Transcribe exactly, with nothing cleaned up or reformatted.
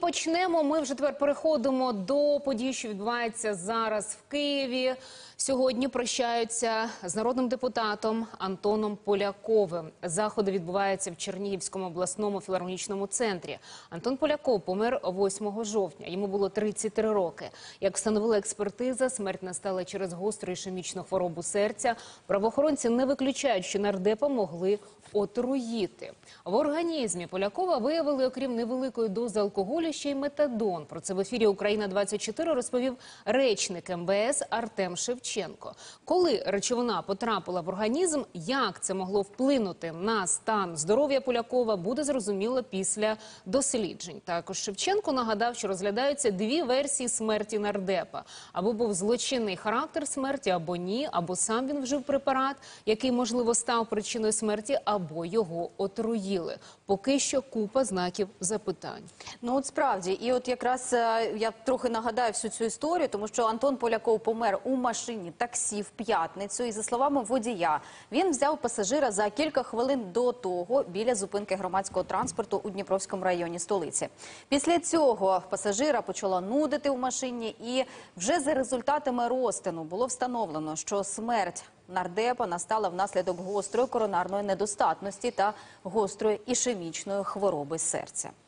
почнемо. Ми вже тепер переходимо до подій, що відбуваються зараз в Києві. Сьогодні прощаються з народним депутатом Антоном Поляковим. Заходи відбуваються в Чернігівському обласному філармонічному центрі. Антон Поляков помер восьмого жовтня. Йому було тридцять три роки. Як встановила експертиза, смерть настала через гостру ішемічну хворобу серця. Правоохоронці не виключають, що нардепа могли отруїти. В організмі Полякова виявили, окрім невеликої дози алкоголю, ще й метадон. Про це в ефірі «Україна двадцять чотири» розповів речник ем ве ес Артем Шевченко. Коли речовина потрапила в організм, як це могло вплинути на стан здоров'я Полякова, буде зрозуміло після досліджень. Також Шевченко нагадав, що розглядаються дві версії смерті нардепа. Або був злочинний характер смерті, або ні, або сам він вжив препарат, який, можливо, став причиною смерті, або його отруїли. Поки що купа знаків запитань. Ну от справді, і от якраз я трохи нагадаю всю цю історію, тому що Антон Поляков помер у машині таксі в п'ятницю. І за словами водія, він взяв пасажира за кілька хвилин до того біля зупинки громадського транспорту у Дніпровському районі столиці. Після цього пасажира почало нудити в машині, і вже за результатами розтину було встановлено, що смерть нардепа настала внаслідок гострої коронарної недостатності та гострої ішемічної хвороби серця.